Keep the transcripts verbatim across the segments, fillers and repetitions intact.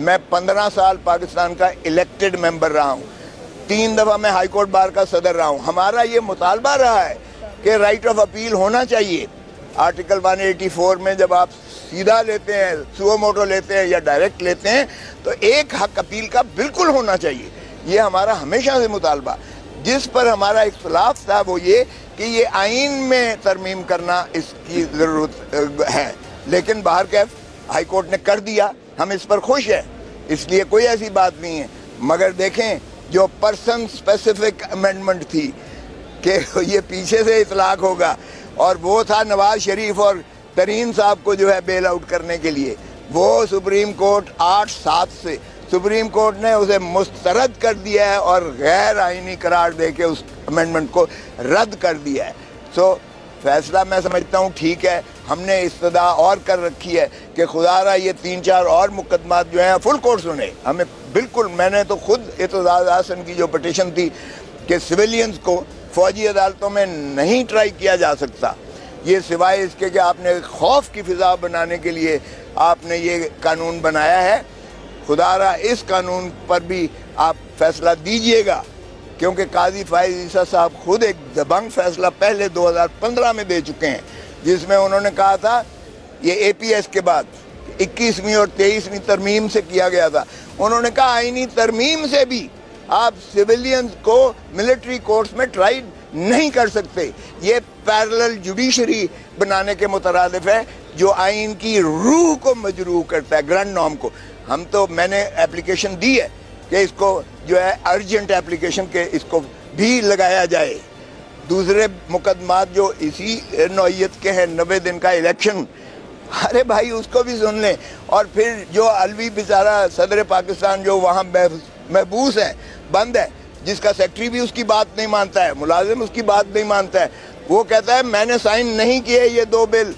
मैं पंद्रह साल पाकिस्तान का इलेक्टेड मेंबर रहा हूँ, तीन दफ़ा मैं हाई कोर्ट बार का सदर रहा हूँ। हमारा ये मुतालबा रहा है कि राइट ऑफ अपील होना चाहिए। आर्टिकल एक सौ चौरासी में जब आप सीधा लेते हैं, सुओ मोटो लेते हैं या डायरेक्ट लेते हैं, तो एक हक अपील का बिल्कुल होना चाहिए। ये हमारा हमेशा से मुतालबा। जिस पर हमारा इख्तलाफ था वो ये कि ये आइन में तरमीम करना इसकी ज़रूरत है, लेकिन बाहर कैफ हाई कोर्ट ने कर दिया। हम इस पर खुश हैं, इसलिए कोई ऐसी बात नहीं है। मगर देखें, जो पर्सन स्पेसिफिक अमेंडमेंट थी कि ये पीछे से इतलाक होगा, और वो था नवाज शरीफ और तरीन साहब को जो है बेल आउट करने के लिए, वो सुप्रीम कोर्ट आठ सात से सुप्रीम कोर्ट ने उसे मुस्तरद कर दिया है और गैर आइनी करार दे के उस अमेंडमेंट को रद्द कर दिया है। सो फैसला मैं समझता हूँ ठीक है। हमने इस्तदा और कर रखी है कि खुदारा ये तीन चार और मुकदमात जो हैं फुल कोर्ट सुने। हमें बिल्कुल, मैंने तो खुद एतजाज़ हसन की जो पटिशन थी कि सिविलियंस को फौजी अदालतों में नहीं ट्राई किया जा सकता, ये सिवाय इसके कि आपने खौफ की फ़िज़ा बनाने के लिए आपने ये कानून बनाया है। खुदारा इस कानून पर भी आप फैसला दीजिएगा, क्योंकि काजी फाइज ईसा साहब खुद एक दबंग फैसला पहले दो हज़ार पंद्रह में दे चुके हैं, जिसमें उन्होंने कहा था ये ए पी एस के बाद इक्कीसवीं और तेईसवीं तरमीम से किया गया था। उन्होंने कहा आइनी तरमीम से भी आप सिविलियंस को मिलिट्री कोर्ट्स में ट्राई नहीं कर सकते। ये पैरेलल जुडिशरी बनाने के मुतरादिफ है, जो आइन की रूह को मजरूह करता है, ग्रैंड नॉर्म को। हम तो, मैंने एप्लीकेशन दी है कि इसको जो है अर्जेंट एप्लीकेशन के इसको भी लगाया जाए। दूसरे मुकदमात जो इसी नौइयत के हैं, नब्बे दिन का इलेक्शन, अरे भाई उसको भी सुन लें। और फिर जो अलवी बेचारा सदर पाकिस्तान जो वहाँ महबूस है, बंद है, जिसका सेक्रेटरी भी उसकी बात नहीं मानता है, मुलाजिम उसकी बात नहीं मानता है, वो कहता है मैंने साइन नहीं किए ये दो बिल,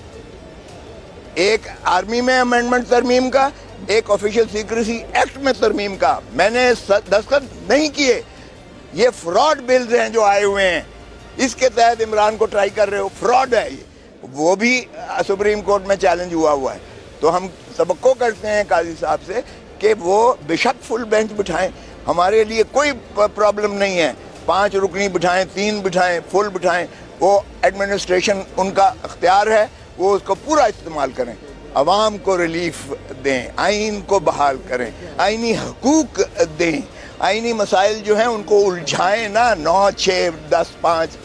एक आर्मी में अमेंडमेंट तरमीम का, एक ऑफिशियल सीक्रेसी एक्ट में तरमीम का, मैंने दस्तखत नहीं किए। ये फ्रॉड बिल्स हैं जो आए हुए हैं, इसके तहत इमरान को ट्राई कर रहे हो, फ्रॉड है ये। वो भी सुप्रीम कोर्ट में चैलेंज हुआ हुआ है। तो हम तवक्को करते हैं काजी साहब से कि वो बेशक फुल बेंच बिठाएं, हमारे लिए कोई प्रॉब्लम नहीं है। पांच रुकनी बिठाएं, तीन बिठाएं, फुल बिठाएं, वो एडमिनिस्ट्रेशन उनका अख्तियार है, वो उसको पूरा इस्तेमाल करें, अवाम को रिलीफ दें, आइन को बहाल करें, आइनी हकूक दें, आइनी मसाइल जो हैं उनको उलझाएं ना, नौ छः दस पाँच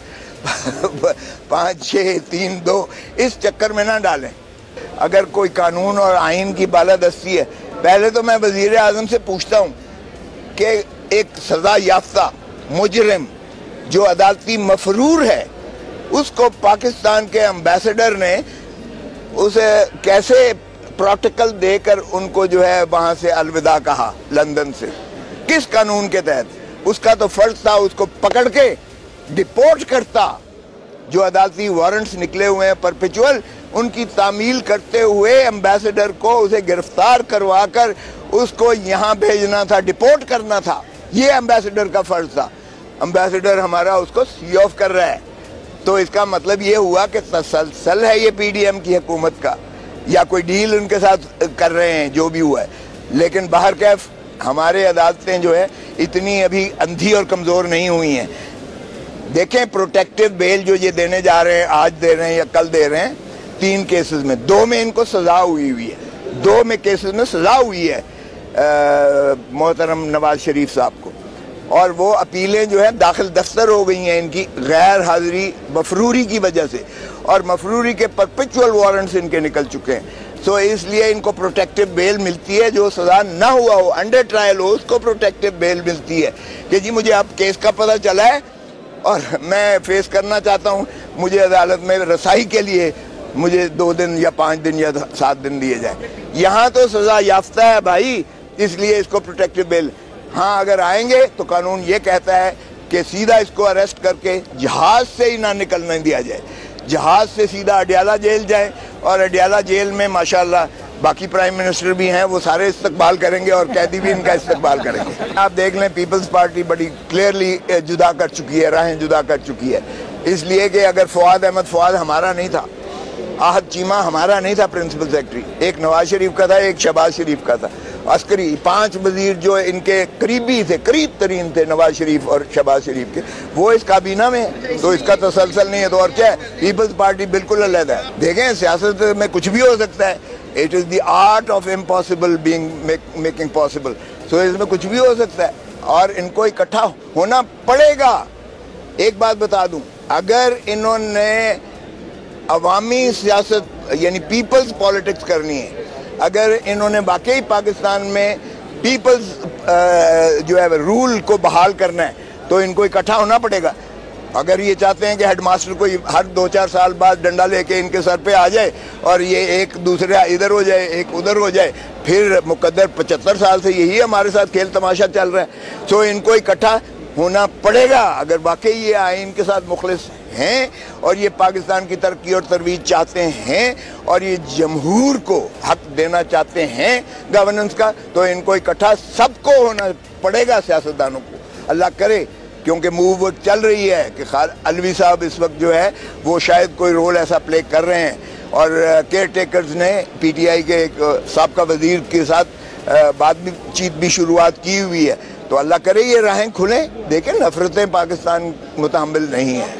पाँच छः तीन दो इस चक्कर में ना डालें। अगर कोई कानून और आइन की बालादस्ती है, पहले तो मैं वज़ीर आज़म से पूछता हूँ कि एक सज़ा याफ्ता मुजरिम जो अदालती मफरूर है, उसको पाकिस्तान के एम्बेसडर ने उसे कैसे प्रोटोकॉल देकर उनको जो है वहाँ से अलविदा कहा, लंदन से, किस कानून के तहत? उसका तो फर्ज था उसको पकड़ के डिपोर्ट करता। जो अदालती वारंट्स निकले हुए हैं परपेचुअल, उनकी तामील करते हुए एम्बेसडर को उसे गिरफ्तार करवा कर उसको यहाँ भेजना था, डिपोर्ट करना था, ये एम्बेसडर का फर्ज था। एम्बेसडर हमारा उसको सी ऑफ कर रहा है, तो इसका मतलब ये हुआ कि तसलसल है ये पी डी एम की हुकूमत का, या कोई डील उनके साथ कर रहे हैं, जो भी हुआ है। लेकिन बाहर कैफ हमारे अदालतें जो है इतनी अभी अंधी और कमज़ोर नहीं हुई हैं। देखें, प्रोटेक्टिव बेल जो ये देने जा रहे हैं, आज दे रहे हैं या कल दे रहे हैं, तीन केसेस में, दो में इनको सज़ा हुई हुई है, दो में केसेस में सज़ा हुई है मोहतरम नवाज शरीफ साहब को, और वो अपीलें जो है दाखिल दफ्तर हो गई हैं इनकी गैर हाजिरी मफरूरी की वजह से, और मफरूरी के परपेचुअल वारंट्स इनके निकल चुके हैं। सो so, इसलिए इनको प्रोटेक्टिव बेल मिलती है, जो सज़ा ना हुआ हो, अंडर ट्रायल हो, उसको प्रोटेक्टिव बेल मिलती है कि जी मुझे अब केस का पता चला है और मैं फेस करना चाहता हूँ, मुझे अदालत में रसाई के लिए मुझे दो दिन या पाँच दिन या सात दिन दिए जाए। यहाँ तो सज़ा याफ्ता है भाई, इसलिए इसको प्रोटेक्टिव बेल। हाँ, अगर आएंगे तो कानून ये कहता है कि सीधा इसको अरेस्ट करके जहाज़ से ही ना निकलने दिया जाए, जहाज़ से सीधा अडियाला जेल जाए, और अडियाला जेल में माशाल्लाह बाकी प्राइम मिनिस्टर भी हैं, वो सारे इस्तकबाल करेंगे और कैदी भी इनका इस्तकबाल करेंगे। आप देख लें, पीपल्स पार्टी बड़ी क्लियरली जुदा कर चुकी है, राहें जुदा कर चुकी है, इसलिए कि अगर फवाद अहमद फवाद हमारा नहीं था, आहद चीमा हमारा नहीं था प्रिंसिपल सेक्रेटरी, एक नवाज शरीफ का था, एक शहबाज शरीफ का था, अस्करी पांच वजीर जो इनके करीबी थे, करीब तरीन थे नवाज शरीफ और शहबाज शरीफ के, वो इस काबीना में है। तो इसका तसलसल नहीं है तो और क्या है। पीपल्स पार्टी बिल्कुल अलग है। देखें सियासत में कुछ भी हो सकता है। It is the art of impossible being making possible. So इसमें कुछ भी हो सकता है और इनको इकट्ठा होना पड़ेगा। एक बात बता दूं, अगर इन्होंने अवामी सियासत यानी पीपल्स पॉलिटिक्स करनी है, अगर इन्होंने वाकई पाकिस्तान में पीपल्स जो है रूल को बहाल करना है तो इनको इकट्ठा होना पड़ेगा। अगर ये चाहते हैं कि हेडमास्टर कोई हर दो चार साल बाद डंडा लेके इनके सर पे आ जाए और ये एक दूसरे इधर हो जाए एक उधर हो जाए, फिर मुकद्दर पचहत्तर साल से यही हमारे साथ खेल तमाशा चल रहा है। तो इनको इकट्ठा होना पड़ेगा अगर वाकई ये आइन के साथ मुखलिस हैं और ये पाकिस्तान की तरक्की और तरवीज चाहते हैं और ये जमहूर को हक देना चाहते हैं गवर्नेंस का, तो इनको इकट्ठा सबको होना पड़ेगा, सियासतदानों को। अल्लाह करे, क्योंकि मूव चल रही है कि खाल अलवी साहब इस वक्त जो है वो शायद कोई रोल ऐसा प्ले कर रहे हैं और केयर टेकर्स ने पीटीआई के एक साबका वजीर के साथ बातचीत भी शुरुआत की हुई है। तो अल्लाह करे ये राहें खुलें। देखें, नफरतें पाकिस्तान मुतहम्मिल नहीं है।